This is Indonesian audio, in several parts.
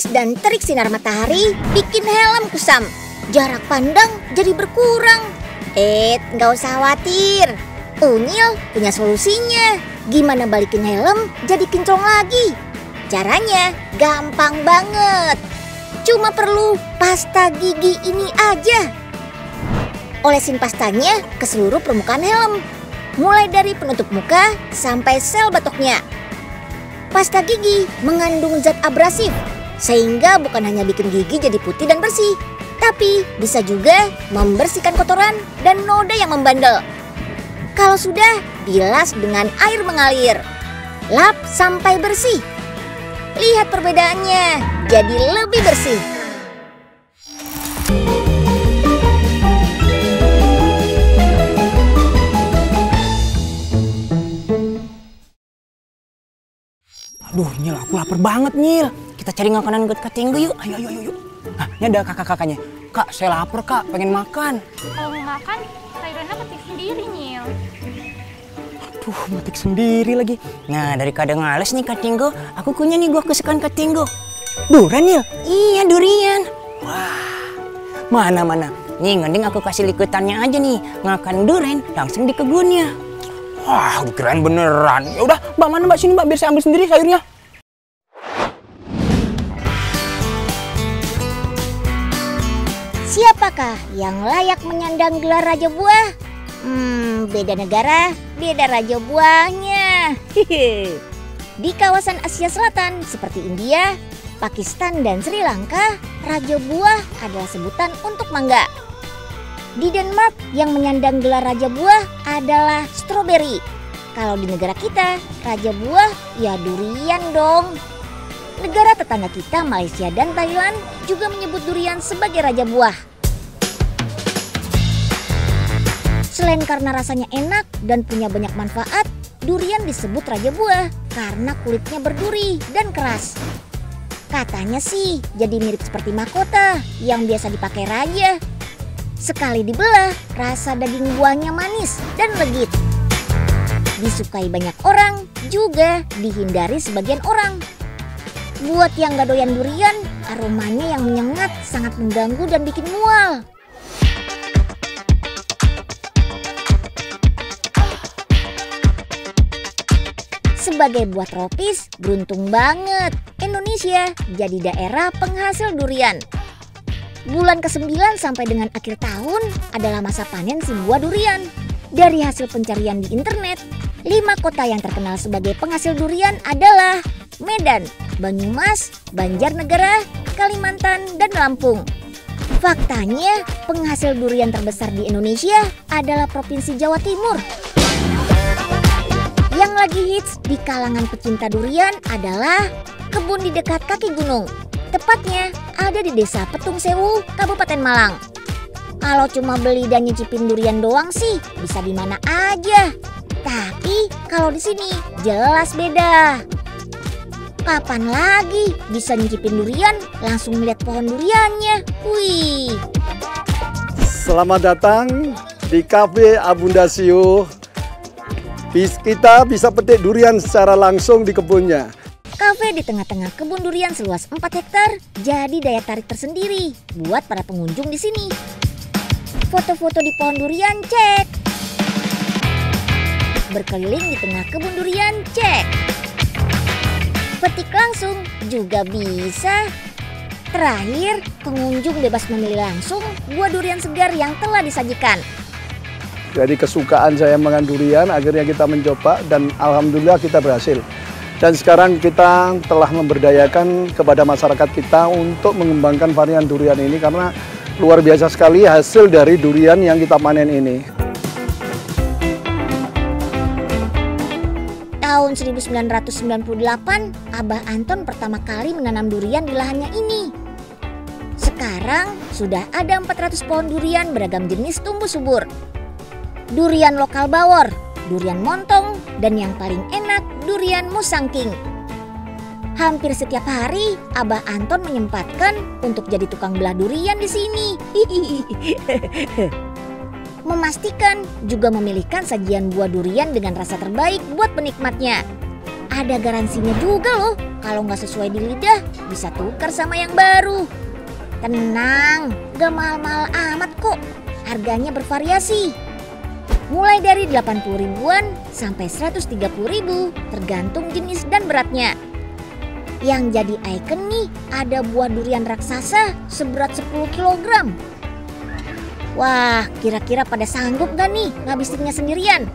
panas dan terik sinar matahari bikin helm kusam. Jarak pandang jadi berkurang. Nggak usah khawatir. Unyil punya solusinya. Gimana balikin helm jadi kinclong lagi? Caranya gampang banget. Cuma perlu pasta gigi ini aja. Olesin pastanya ke seluruh permukaan helm, mulai dari penutup muka sampai sel batoknya. Pasta gigi mengandung zat abrasif, sehingga bukan hanya bikin gigi jadi putih dan bersih, tapi bisa juga membersihkan kotoran dan noda yang membandel. Kalau sudah, bilas dengan air mengalir. Lap sampai bersih. Lihat perbedaannya, jadi lebih bersih. Aduh, Nyil, aku lapar banget, Nyil. Kita cari makanan buat Kak Tinggo yuk. Ayo. Nah, ini ada kakak-kakaknya. Kak, saya lapar, Kak. Pengen makan. Kalau mau makan, sayurannya petik sendiri, Nyil. Aduh, metik sendiri lagi. Nah, daripada ngales nih Kak Tinggo, aku punya nih gua kesukaan Kak Tinggo. Durian, Nyil? Iya, durian. Wah, mana. Nih, mending aku kasih likutannya aja nih. Makan durian langsung di kebunnya. Wah, udah keren beneran. Ya udah, Mbak, mana Mbak? Sini Mbak, biar saya ambil sendiri sayurnya. Siapakah yang layak menyandang gelar Raja Buah? Beda negara, beda Raja Buahnya. Di kawasan Asia Selatan seperti India, Pakistan, dan Sri Lanka, Raja Buah adalah sebutan untuk mangga. Di Denmark yang menyandang gelar Raja Buah adalah stroberi. Kalau di negara kita, Raja Buah ya durian dong. Negara tetangga kita Malaysia dan Thailand juga menyebut durian sebagai Raja Buah. Selain karena rasanya enak dan punya banyak manfaat, durian disebut Raja Buah karena kulitnya berduri dan keras. Katanya sih jadi mirip seperti mahkota yang biasa dipakai raja. Sekali dibelah, rasa daging buahnya manis dan legit. Disukai banyak orang, juga dihindari sebagian orang. Buat yang gak doyan durian, aromanya yang menyengat sangat mengganggu dan bikin mual. Sebagai buah tropis, beruntung banget Indonesia jadi daerah penghasil durian. Bulan ke-9 sampai dengan akhir tahun adalah masa panen si buah durian. Dari hasil pencarian di internet, 5 kota yang terkenal sebagai penghasil durian adalah Medan, Banyumas, Banjarnegara, Kalimantan, dan Lampung. Faktanya, penghasil durian terbesar di Indonesia adalah Provinsi Jawa Timur. Yang lagi hits di kalangan pecinta durian adalah kebun di dekat kaki gunung. Tepatnya ada di Desa Petung Sewu, Kabupaten Malang. Kalau cuma beli dan nyicipin durian doang sih bisa di mana aja. Tapi kalau di sini jelas beda. Kapan lagi bisa nyicipin durian langsung melihat pohon duriannya? Wih. Selamat datang di Cafe Abundasio. Kita bisa petik durian secara langsung di kebunnya. Kafe di tengah-tengah kebun durian seluas 4 hektar jadi daya tarik tersendiri buat para pengunjung di sini. Foto-foto di pohon durian cek. Berkeliling di tengah kebun durian cek. Petik langsung juga bisa. Terakhir, pengunjung bebas memilih langsung buah durian segar yang telah disajikan. Jadi kesukaan saya makan durian, akhirnya kita mencoba dan alhamdulillah kita berhasil. Dan sekarang kita telah memberdayakan kepada masyarakat kita untuk mengembangkan varian durian ini karena luar biasa sekali hasil dari durian yang kita panen ini. Tahun 1998, Abah Anton pertama kali menanam durian di lahannya ini. Sekarang sudah ada 400 pohon durian beragam jenis tumbuh subur. Durian lokal bawor, durian montong, dan yang paling enak durian musangking. Hampir setiap hari Abah Anton menyempatkan untuk jadi tukang belah durian di sini. Memastikan juga memilihkan sajian buah durian dengan rasa terbaik buat penikmatnya. Ada garansinya juga loh. Kalau nggak sesuai di lidah, bisa tukar sama yang baru. Tenang, gak mahal-mahal amat kok. Harganya bervariasi. Mulai dari 80 ribuan sampai 130 ribu, tergantung jenis dan beratnya. Yang jadi ikon nih, ada buah durian raksasa seberat 10 kg. Wah, kira-kira pada sanggup gak nih ngabisinnya sendirian?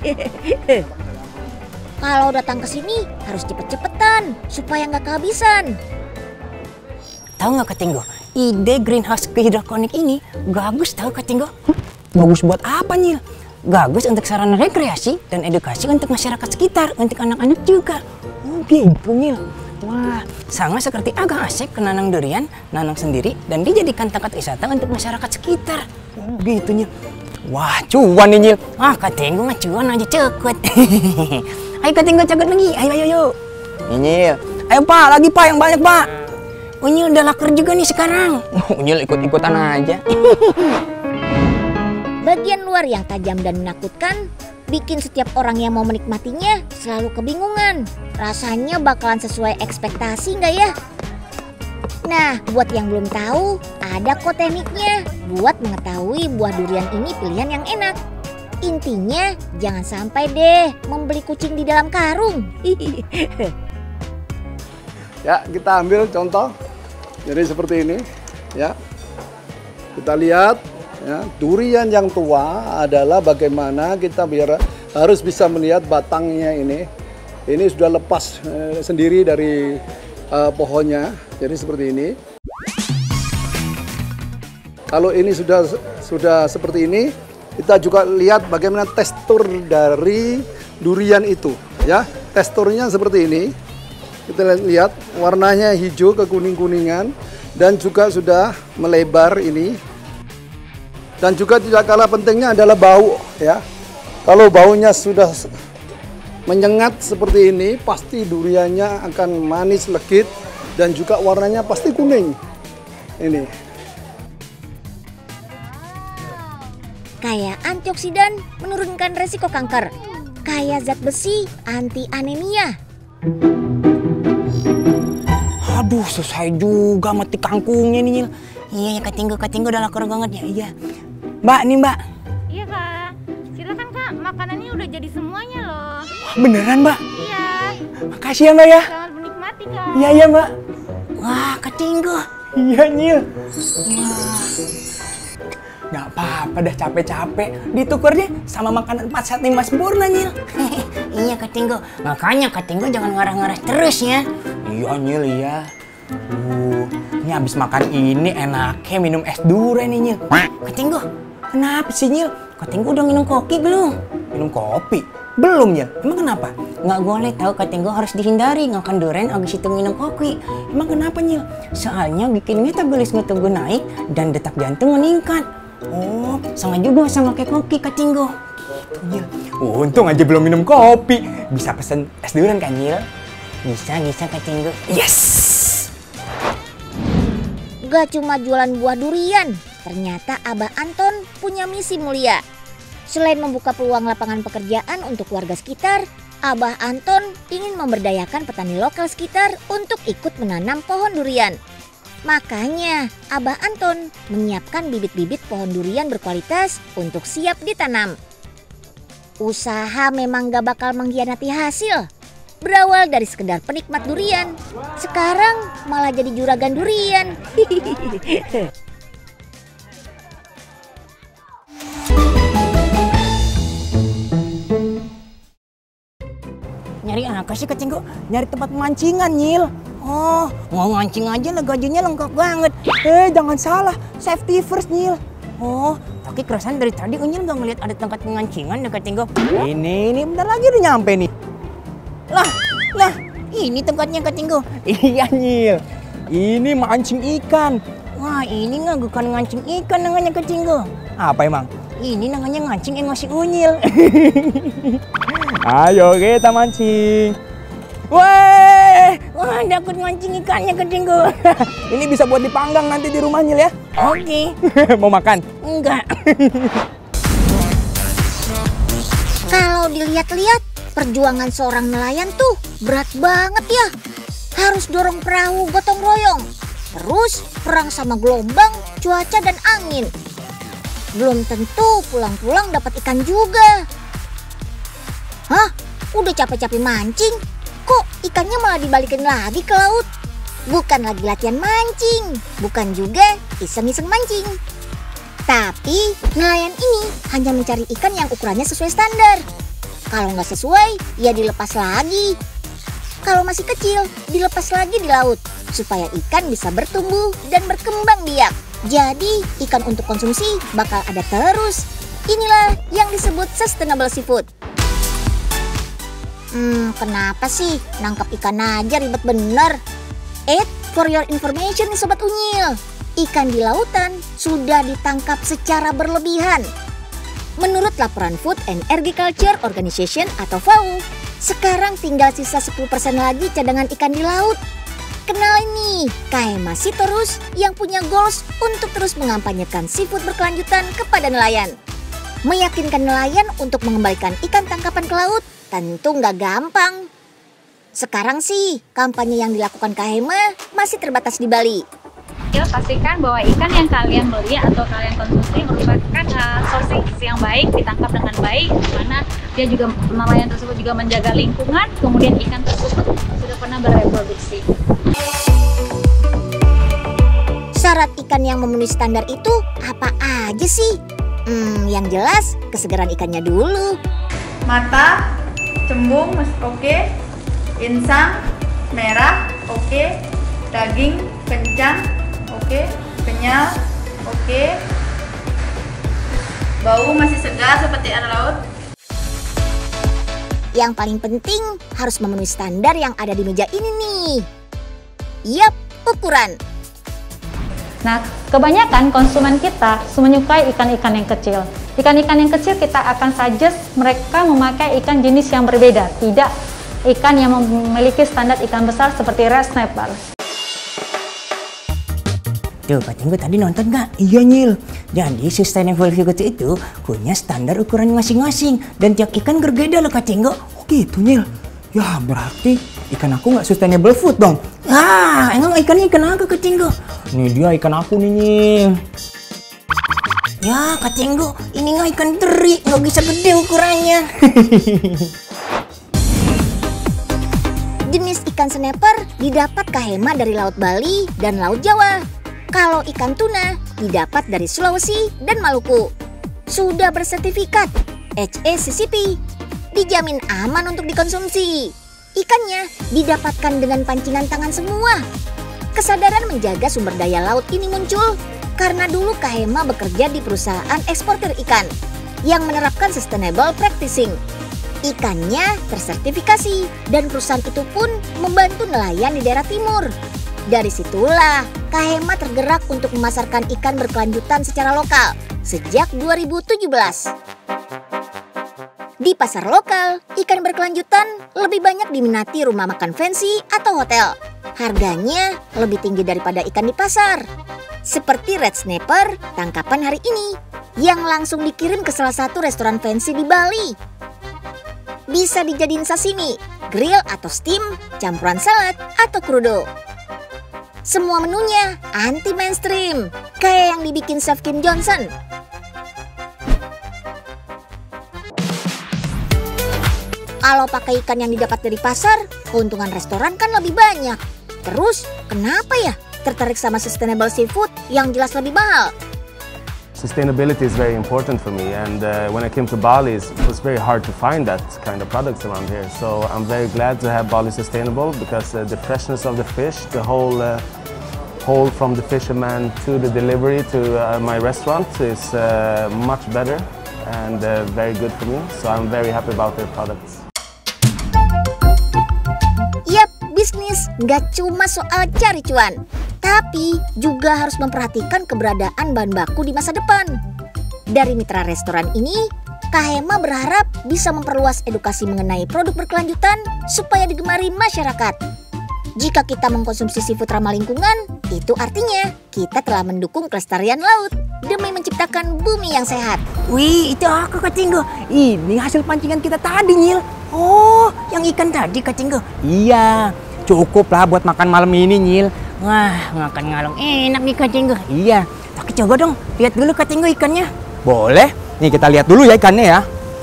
Kalau datang ke sini harus cepet-cepetan supaya nggak kehabisan. Tahu nggak Katinggo? Ide greenhouse hidroponik ini bagus tahu Katinggo. Bagus buat apa Nyil? Bagus untuk sarana rekreasi dan edukasi untuk masyarakat sekitar, untuk anak-anak juga. Oh gitu Nyil. Wah, sama seperti Agang Asep nanang durian, nanang sendiri dan dijadikan tempat wisata untuk masyarakat sekitar. Oh gitu Nyil. Wah, cuan nih Nyil. Ah, Katinggo mah cuan aja cekut. Ayo Katinggo cagut lagi. Ayo. Nyil. Ayo Pak, lagi Pak yang banyak Pak. Unyil udah laker juga nih sekarang. Unyil ikut-ikutan aja. Bagian luar yang tajam dan menakutkan bikin setiap orang yang mau menikmatinya selalu kebingungan. Rasanya bakalan sesuai ekspektasi nggak ya? Nah, buat yang belum tahu, ada kok tekniknya buat mengetahui buah durian ini pilihan yang enak. Intinya jangan sampai deh membeli kucing di dalam karung. Ya, kita ambil contoh. Jadi seperti ini, ya. Kita lihat, ya, durian yang tua adalah bagaimana kita harus bisa melihat batangnya ini. Ini sudah lepas sendiri dari pohonnya. Jadi seperti ini. Kalau ini sudah seperti ini, kita juga lihat bagaimana tekstur dari durian itu, ya. Teksturnya seperti ini. Kita lihat warnanya hijau ke kuning-kuningan dan juga sudah melebar ini. Dan juga tidak kalah pentingnya adalah bau, ya. Kalau baunya sudah menyengat seperti ini, pasti duriannya akan manis legit dan juga warnanya pasti kuning. Ini. Kaya antioksidan menurunkan resiko kanker. Kaya zat besi anti anemia. Aduh, selesai juga mati kangkungnya nih Nyil. Iya ya Katinggo udah laker banget ya. Iya. Mbak nih Mbak. Iya Kak, silakan Kak, makanannya udah jadi semuanya loh. Beneran Mbak? Iya. Makasih ya Mbak ya. Selamat menikmati Kak. Iya Mbak. Wah Katinggo. Iya Nyil. Wah. Gak apa-apa dah capek-capek. Ditukernya sama makanan 4 set 5 sempurna Nyil. Iya Katinggo. Makanya Katinggo jangan ngarah-ngarah terus ya. Iya Nyil iya. Ini habis makan ini enaknya minum es durian nih Nyil. Katinggo, kenapa sih Nyil? Katinggo udah minum kopi belum? Minum kopi? Belum Nyil. Emang kenapa? Nggak boleh tahu Katinggo harus dihindari makan durian habis itu minum kopi. Emang kenapa Nyil? Soalnya bikin metabolisme tubuh naik dan detak jantung meningkat. Oh, sama juga sama kayak kopi Katinggo. Gitu Nyil. Untung aja belum minum kopi. Bisa pesen es durian kan Nyil? Bisa Katinggo. Yes! Gak cuma jualan buah durian, ternyata Abah Anton punya misi mulia. Selain membuka peluang lapangan pekerjaan untuk warga sekitar, Abah Anton ingin memberdayakan petani lokal sekitar untuk ikut menanam pohon durian. Makanya Abah Anton menyiapkan bibit-bibit pohon durian berkualitas untuk siap ditanam. Usaha memang gak bakal mengkhianati hasil. Berawal dari sekedar penikmat durian, sekarang malah jadi juragan durian. Nyari apa sih Katinggo? Nyari tempat pemancingan Nyil. Oh, mau mancing aja lah gajinya lengkap banget. Jangan salah, safety first Nyil. Oh, tapi kerasan dari tadi Unyil gak ngeliat ada tempat pemancingan ya Katinggo. Ini bentar lagi udah nyampe nih. Lah, ini tempatnya Katinggo. Iya Nyil, ini mancing ikan. Wah, ini nggak bukan ngancing ikan namanya Katinggo. Apa emang? Ini namanya ngancing emosi Unyil. Ayo kita mancing. Wah, dapat mancing ikannya Katinggo. Ini bisa buat dipanggang nanti di rumah Nyil ya. Oke. Mau makan? Enggak. Kalau dilihat-lihat, Perjuangan seorang nelayan tuh berat banget ya. Harus dorong perahu gotong royong. Terus perang sama gelombang, cuaca dan angin. Belum tentu pulang-pulang dapat ikan juga. Hah? Udah capek-capek mancing, kok ikannya malah dibalikin lagi ke laut? Bukan lagi latihan mancing, bukan juga iseng-iseng mancing. Tapi nelayan ini hanya mencari ikan yang ukurannya sesuai standar. Kalau nggak sesuai, ya dilepas lagi. Kalau masih kecil, dilepas lagi di laut supaya ikan bisa bertumbuh dan berkembang biak. Jadi ikan untuk konsumsi bakal ada terus. Inilah yang disebut sustainable seafood. Kenapa sih nangkap ikan aja ribet bener? For your information nih Sobat Unyil, ikan di lautan sudah ditangkap secara berlebihan. Menurut laporan Food and Agriculture Organization atau FAO, sekarang tinggal sisa 10% lagi cadangan ikan di laut. Kenalin nih, KHMA Sitorus yang punya goals untuk terus mengampanyekan seafood berkelanjutan kepada nelayan. Meyakinkan nelayan untuk mengembalikan ikan tangkapan ke laut tentu nggak gampang. Sekarang sih, kampanye yang dilakukan KHMA masih terbatas di Bali. Pastikan bahwa ikan yang kalian beli atau kalian konsumsi merupakan sourcing yang baik, ditangkap dengan baik, di mana dia juga nelayan tersebut juga menjaga lingkungan, kemudian ikan tersebut sudah pernah bereproduksi. Syarat ikan yang memenuhi standar itu apa aja sih? Yang jelas kesegaran ikannya dulu. Mata, cembung, oke. Insang, merah, oke. Daging, kencang, oke. Kenyal, oke. Bau masih segar seperti air laut. Yang paling penting harus memenuhi standar yang ada di meja ini nih. Yap, ukuran. Nah, kebanyakan konsumen kita menyukai ikan-ikan yang kecil. Ikan-ikan yang kecil kita akan suggest mereka memakai ikan jenis yang berbeda, tidak ikan yang memiliki standar ikan besar seperti red snapper. Tuh, Kak Tinggo tadi nonton nggak? Iya, Nyil. Jadi sustainable seafood itu punya standar ukuran masing-masing dan tiap ikan berbeda loh, Kak Tinggo. Oh gitu, Nyil. Ya berarti ikan aku nggak sustainable food dong. Emang ikannya ikan apa, Kak Tinggo? Ini dia ikan aku nih, Nyil. Ya, Kak Tinggo, ini nggak ikan teri, nggak bisa gede ukurannya. Jenis ikan snapper didapat KHMA dari Laut Bali dan Laut Jawa. Kalau ikan tuna didapat dari Sulawesi dan Maluku. Sudah bersertifikat HACCP, dijamin aman untuk dikonsumsi. Ikannya didapatkan dengan pancingan tangan semua. Kesadaran menjaga sumber daya laut ini muncul karena dulu KHMA bekerja di perusahaan eksportir ikan yang menerapkan sustainable practicing. Ikannya tersertifikasi dan perusahaan itu pun membantu nelayan di daerah timur. Dari situlah KHMA tergerak untuk memasarkan ikan berkelanjutan secara lokal sejak 2017. Di pasar lokal, ikan berkelanjutan lebih banyak diminati rumah makan fancy atau hotel. Harganya lebih tinggi daripada ikan di pasar. Seperti red snapper tangkapan hari ini yang langsung dikirim ke salah satu restoran fancy di Bali. Bisa dijadiin sashimi, grill atau steam, campuran salad atau crudo. Semua menunya anti mainstream, kayak yang dibikin Chef Kim Johnson. Kalau pakai ikan yang didapat dari pasar, keuntungan restoran kan lebih banyak. Terus, kenapa ya tertarik sama sustainable seafood yang jelas lebih mahal? Sustainability is very important for me, and when I came to Bali, it was very hard to find that kind of products around here. So I'm very glad to have Bali Sustainable because the freshness of the fish, the whole from the fisherman to the delivery to my restaurant is much better and very good for me. So I'm very happy about their products. Yap, bisnis nggak cuma soal cari cuan, tapi juga harus memperhatikan keberadaan bahan baku di masa depan. Dari mitra restoran ini, KHMA berharap bisa memperluas edukasi mengenai produk berkelanjutan supaya digemari masyarakat. Jika kita mengkonsumsi seafood ramah lingkungan, Itu artinya kita telah mendukung kelestarian laut demi menciptakan bumi yang sehat. Wih, itu aku Kak Tinggo. Ini hasil pancingan kita tadi, Nyil. Oh, yang ikan tadi Kak Tinggo. Iya, cukup lah buat makan malam ini, Nyil. Wah, makan ngalong enak nih Kak Tinggo. Iya, tapi coba dong, lihat dulu Kak Tinggo ikannya. Boleh. Nih kita lihat dulu ya ikannya ya.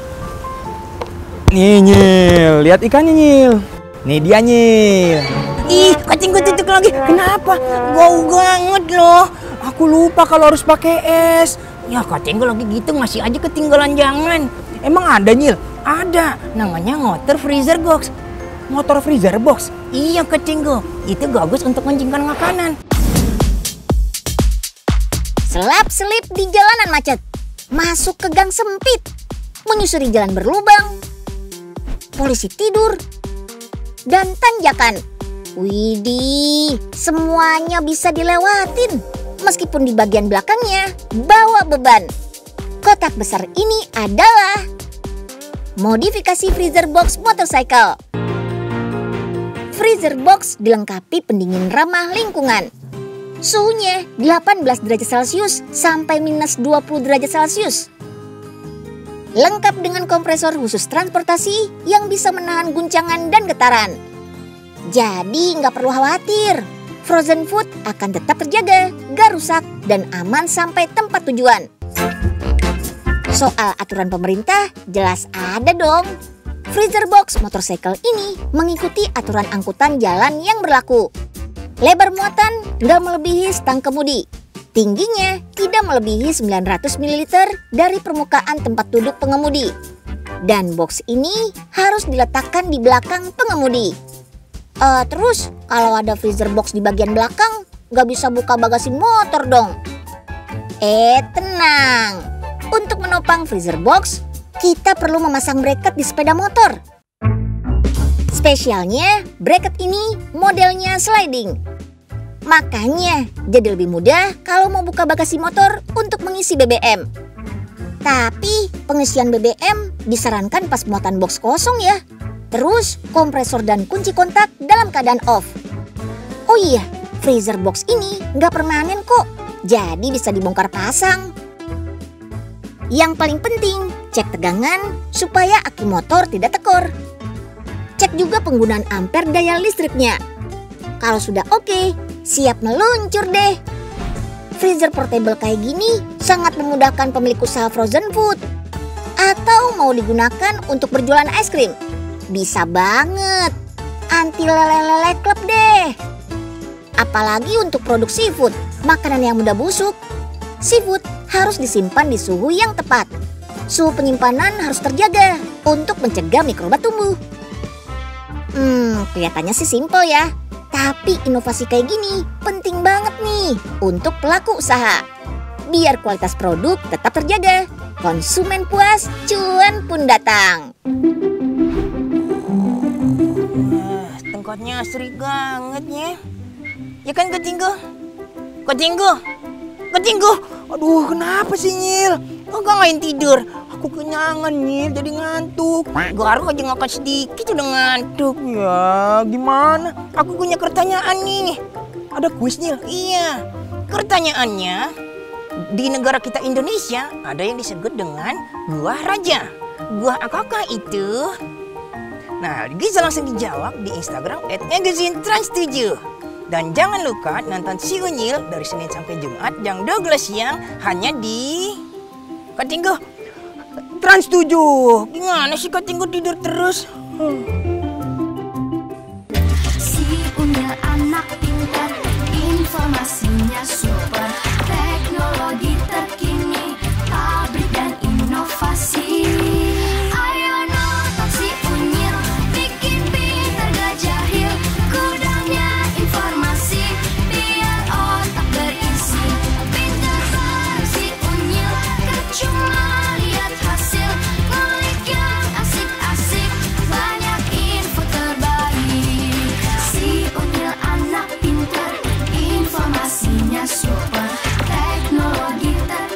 Nih, Nyil. Lihat ikannya, Nyil. Nih dia, Nyil. Ih, Kak Tinggo tutup lagi. Kenapa? Bau banget loh. Aku lupa kalau harus pakai es. Ya Kak Tinggo lagi gitu masih aja ketinggalan jangan. Emang ada, Nyil? Ada, namanya motor freezer box. Motor freezer box? Iya Kak Tinggo, itu bagus untuk menyimpan makanan. Selap-selip di jalanan macet, masuk ke gang sempit, menyusuri jalan berlubang, polisi tidur, dan tanjakan. Widih, semuanya bisa dilewatin. Meskipun di bagian belakangnya bawa beban. Kotak besar ini adalah modifikasi freezer box motorcycle. Freezer box dilengkapi pendingin ramah lingkungan. Suhunya 18 derajat Celcius sampai minus 20 derajat Celcius. Lengkap dengan kompresor khusus transportasi yang bisa menahan guncangan dan getaran. Jadi nggak perlu khawatir, frozen food akan tetap terjaga, gak rusak, dan aman sampai tempat tujuan. Soal aturan pemerintah, jelas ada dong. Freezer box motorcycle ini mengikuti aturan angkutan jalan yang berlaku. Lebar muatan nggak melebihi stang kemudi. Tingginya tidak melebihi 900 ml dari permukaan tempat duduk pengemudi. Dan box ini harus diletakkan di belakang pengemudi. Terus kalau ada freezer box di bagian belakang, nggak bisa buka bagasi motor dong. Tenang. Untuk menopang freezer box, kita perlu memasang bracket di sepeda motor. Spesialnya, bracket ini modelnya sliding. Makanya jadi lebih mudah kalau mau buka bagasi motor untuk mengisi BBM. Tapi pengisian BBM disarankan pas muatan box kosong ya. Terus kompresor dan kunci kontak dalam keadaan off. Oh iya, freezer box ini nggak permanen kok. Jadi bisa dibongkar pasang. Yang paling penting, cek tegangan supaya aki motor tidak tekor. Cek juga penggunaan ampere daya listriknya. Kalau sudah oke, siap meluncur deh. Freezer portable kayak gini sangat memudahkan pemilik usaha frozen food. Atau mau digunakan untuk berjualan es krim. Bisa banget. Anti lele-lele klep deh. Apalagi untuk produk seafood, makanan yang mudah busuk. Seafood harus disimpan di suhu yang tepat. Suhu penyimpanan harus terjaga untuk mencegah mikroba tumbuh. Kelihatannya sih simpel ya. Tapi inovasi kayak gini penting banget nih untuk pelaku usaha. Biar kualitas produk tetap terjaga. Konsumen puas, cuan pun datang. Tengkotnya asri banget ya. Ya kan Kak Tinggo? Kak Tinggo? Kak Tinggo? Aduh, kenapa sih, Nyil? Enggak ngain tidur. Aku kenyangan, Nyil, jadi ngantuk. Garu aja ngangkat sedikit udah ngantuk. Ya, gimana? Aku punya pertanyaan nih. Ada kuis, Nyil? Iya. Pertanyaannya, di negara kita Indonesia ada yang disebut dengan Gua Raja. Gua apakah itu? Nah, bisa langsung dijawab di Instagram @magazinetrans7. Dan jangan lupa nonton Si Unyil dari Senin sampai Jumat jam 12 siang hanya di Kak Tinggo Trans 7. Gimana sih Kak Tinggo tidur terus?